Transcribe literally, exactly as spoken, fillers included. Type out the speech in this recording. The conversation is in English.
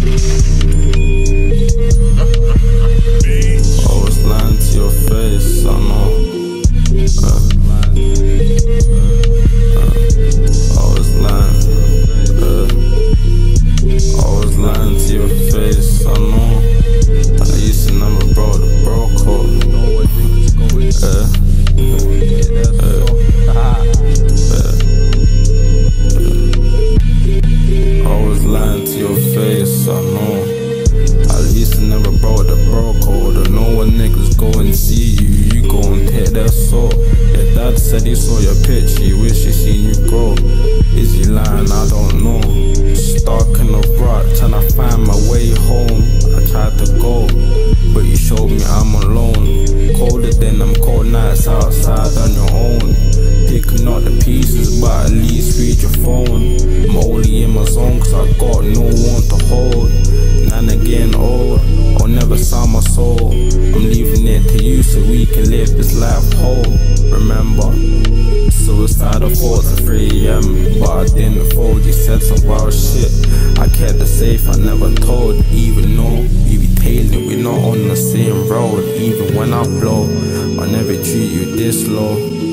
Always lying to your face, I know. Uh, uh, always lying. Uh, always lying to your face, I know. I used to never bro the bro code. Uh, uh, uh, uh, always lying to your face, I know. I used to never bro the bro code. I know when niggas go and see you, you go and take their soul. Your dad said he saw your picture, he wish he seen you grow. Is he lying? I don't know. Stuck in the rut, trying to find my way home. I tried to go, but you showed me I'm alone. Colder than them cold nights outside on your own. Picking up the pieces, but at least read your phone. I'm only in my zone cause I got no one to hold. And again old, I'll never sell my soul. I'm leaving it to you so we can live this life whole. Remember, suicidal thoughts at three A M but I didn't fold. You said some wild shit, I kept the safe, I never told. Even though we be tailored, we're not on the same road. Even when I blow, I never treat you this low.